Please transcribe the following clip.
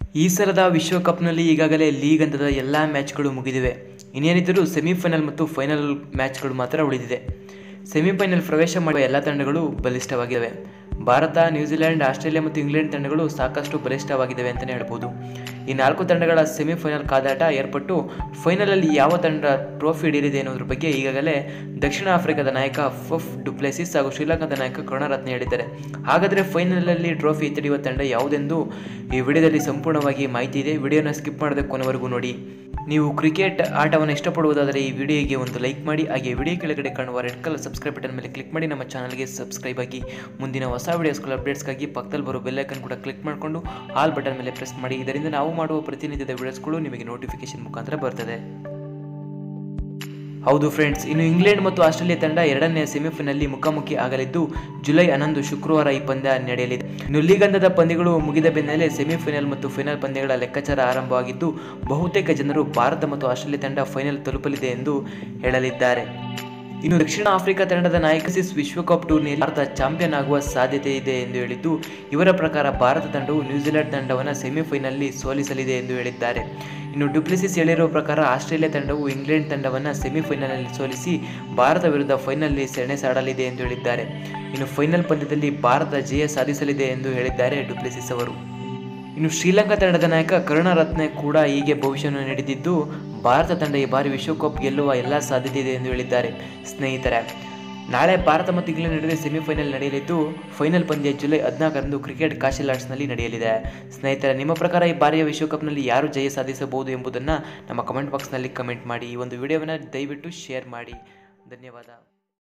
ಈ ಸಲದ ವಿಶ್ವಕಪ್ನಲ್ಲಿ ಈಗಾಗಲೇ ಲೀಗ್ ಹಂತದ ಎಲ್ಲ ಮ್ಯಾಚ್ಗಳು ಮುಗಿದಿವೆ. ಇನ್ನೇನಿದ್ದರೂ ಸೆಮಿಫೈನಲ್ ಮತ್ತು ಫೈನಲ್ ಮ್ಯಾಚ್ಗಳು ಮಾತ್ರ ಉಳಿದಿದೆ. ಸೆಮಿಫೈನಲ್ ಪ್ರವೇಶ ಮಾಡುವ ಎಲ್ಲ ತಂಡಗಳು ಬಲಿಷ್ಠವಾಗಿವೆ. ಭಾರತ, ನ್ಯೂಜಿಲೆಂಡ್, ಆಸ್ಟ್ರೇಲಿಯಾ ಮತ್ತು ಇಂಗ್ಲೆಂಡ್ ತಂಡಗಳು ಸಾಕಷ್ಟು ಬಲಿಷ್ಠವಾಗಿದ್ದಾವೆ ಅಂತಲೇ ಹೇಳ್ಬೋದು. ಈ 4 ತಂಡಗಳ ಸೆಮಿಫೈನಲ್ ಕಾದಾಟ ಏರ್ಪಟ್ಟು ಫೈನಲಲ್ಲಿ ಯಾವ ತಂಡ ಟ್ರೋಫಿ ಹಿಡಿಯಲಿದೆ ಅನ್ನೋದ್ರ ಬಗ್ಗೆ ಈಗಾಗಲೇ ದಕ್ಷಿಣ ಆಫ್ರಿಕಾದ ನಾಯಕ ಫಫ್ ಡು ಪ್ಲೆಸಿಸ್ ಹಾಗೂ ಶ್ರೀಲಂಕಾದ ನಾಯಕ ಕರುಣರತ್ನೆ ಹೇಳಿದ್ದಾರೆ. ಹಾಗಾದರೆ ಫೈನಲಲ್ಲಿ ಟ್ರೋಫಿ ಎತ್ತಿಡಿಯುವ ತಂಡ ಯಾವುದೆಂದು ಈ ವಿಡಿಯೋದಲ್ಲಿ ಸಂಪೂರ್ಣವಾಗಿ ಮಾಹಿತಿ ಇದೆ. ವಿಡಿಯೋನ ಸ್ಕಿಪ್ ಮಾಡದೆ ಕೊನೆವರೆಗೂ ನೋಡಿ. ನೀವು ಕ್ರಿಕೆಟ್ ಆಟವನ್ನು ಇಷ್ಟಪಡುವುದಾದರೆ ಈ ವಿಡಿಯೋಗೆ ಒಂದು ಲೈಕ್ ಮಾಡಿ, ಹಾಗೆ ವಿಡಿಯೋ ಕೆಳಗಡೆ ಕಾಣುವ ರೆಡ್ ಕಲರ್ ಸಬ್ಸ್ಕ್ರೈಬ್ ಬಟನ್ ಮೇಲೆ ಕ್ಲಿಕ್ ಮಾಡಿ ನಮ್ಮ ಚಾನಲ್ಗೆ ಸಬ್ಸ್ಕ್ರೈಬ್ ಆಗಿ ಮುಂದಿನ ಹೊಸ ವಿಡಿಯೋಸ್ಗಳ ಅಪ್ಡೇಟ್ಸ್ಗಾಗಿ ಪಕ್ಕದಲ್ಲಿ ಬರೋ ಬೆಲ್ ಐಕನ್ ಕೂಡ ಕ್ಲಿಕ್ ಮಾಡಿಕೊಂಡು ಆಲ್ ಬಟನ್ ಮೇಲೆ ಪ್ರೆಸ್ ಮಾಡಿ. ಇದರಿಂದ ನಾವು ಮಾಡುವ ಪ್ರತಿನಿತ್ಯದ ವಿಡಿಯೋಸ್ಗಳು ನಿಮಗೆ ನೋಟಿಫಿಕೇಶನ್ ಮುಖಾಂತರ ಬರ್ತದೆ. ಹೌದು ಫ್ರೆಂಡ್ಸ್, ಇನ್ನು ಇಂಗ್ಲೆಂಡ್ ಮತ್ತು ಆಸ್ಟ್ರೇಲಿಯಾ ತಂಡ ಎರಡನೇ ಸೆಮಿಫೈನಲ್ ಮುಖಾಮುಖಿ ಆಗಲಿದ್ದು ಜುಲೈ 11 ಶುಕ್ರವಾರ ಈ ಪಂದ್ಯ ನಡೆಯಲಿದೆ. ಇನ್ನು ಲೀಗ್ ಹಂತದ ಪಂದ್ಯಗಳು ಮುಗಿದ ಬೆನ್ನಲ್ಲೇ ಸೆಮಿಫೈನಲ್ ಮತ್ತು ಫೈನಲ್ ಪಂದ್ಯಗಳ ಲೆಕ್ಕಾಚಾರ ಆರಂಭವಾಗಿದ್ದು ಬಹುತೇಕ ಜನರು ಭಾರತ ಮತ್ತು ಆಸ್ಟ್ರೇಲಿಯಾ ತಂಡ ಫೈನಲ್ ತಲುಪಲಿದೆ ಎಂದು ಹೇಳಲಿದ್ದಾರೆ. ಇನ್ನು ದಕ್ಷಿಣ ಆಫ್ರಿಕಾ ತಂಡದ ನಾಯಕ ವಿಶ್ವಕಪ್ ಟೂರ್ನಿಯಲ್ಲಿ ಭಾರತ ಚಾಂಪಿಯನ್ ಆಗುವ ಸಾಧ್ಯತೆ ಇದೆ ಎಂದು ಹೇಳಿದ್ದು, ಇವರ ಪ್ರಕಾರ ಭಾರತ ತಂಡವು ನ್ಯೂಜಿಲೆಂಡ್ ತಂಡವನ್ನು ಸೆಮಿಫೈನಲ್ ಸೋಲಿಸಲಿದೆ ಎಂದು ಹೇಳಿದ್ದಾರೆ. ಇನ್ನು ಡು ಪ್ಲೆಸಿಸ್ ಹೇಳಿರುವ ಪ್ರಕಾರ ಆಸ್ಟ್ರೇಲಿಯಾ ತಂಡವು ಇಂಗ್ಲೆಂಡ್ ತಂಡವನ್ನು ಸೆಮಿಫೈನಲ್ನಲ್ಲಿ ಸೋಲಿಸಿ ಭಾರತ ವಿರುದ್ಧ ಫೈನಲ್ನಲ್ಲಿ ಸೆಣಸಾಡಲಿದೆ ಎಂದು ಹೇಳಿದ್ದಾರೆ. ಇನ್ನು ಫೈನಲ್ ಪಂದ್ಯದಲ್ಲಿ ಭಾರತ ಜಯ ಸಾಧಿಸಲಿದೆ ಎಂದು ಹೇಳಿದ್ದಾರೆ ಡು ಪ್ಲೆಸಿಸ್ ಅವರು. ಇನ್ನು ಶ್ರೀಲಂಕಾ ತಂಡದ ನಾಯಕ ಕರುಣರತ್ನೆ ಕೂಡ ಹೀಗೆ ಭವಿಷ್ಯವನ್ನು ನೀಡಿದ್ದು, ಭಾರತ ತಂಡ ಈ ಬಾರಿ ವಿಶ್ವಕಪ್ ಗೆಲ್ಲುವ ಎಲ್ಲ ಸಾಧ್ಯತೆ ಇದೆ ಎಂದು ಹೇಳಿದ್ದಾರೆ. ಸ್ನೇಹಿತರೆ, ನಾಳೆ ಭಾರತ ಮತ್ತು ಇಂಗ್ಲೆಂಡ್ ನಡುವೆ ಸೆಮಿಫೈನಲ್ ನಡೆಯಲಿದ್ದು ಫೈನಲ್ ಪಂದ್ಯ ಜುಲೈ 14ರಂದು ಕ್ರಿಕೆಟ್ ಕಾಶಿ ಲಾರ್ಡ್ಸ್ನಲ್ಲಿ ನಡೆಯಲಿದೆ. ಸ್ನೇಹಿತರೆ, ನಿಮ್ಮ ಪ್ರಕಾರ ಈ ಬಾರಿಯ ವಿಶ್ವಕಪ್ನಲ್ಲಿ ಯಾರು ಜಯ ಸಾಧಿಸಬಹುದು ಎಂಬುದನ್ನು ನಮ್ಮ ಕಮೆಂಟ್ ಬಾಕ್ಸ್ನಲ್ಲಿ ಕಮೆಂಟ್ ಮಾಡಿ. ಈ ಒಂದು ವಿಡಿಯೋವನ್ನು ದಯವಿಟ್ಟು ಶೇರ್ ಮಾಡಿ. ಧನ್ಯವಾದ.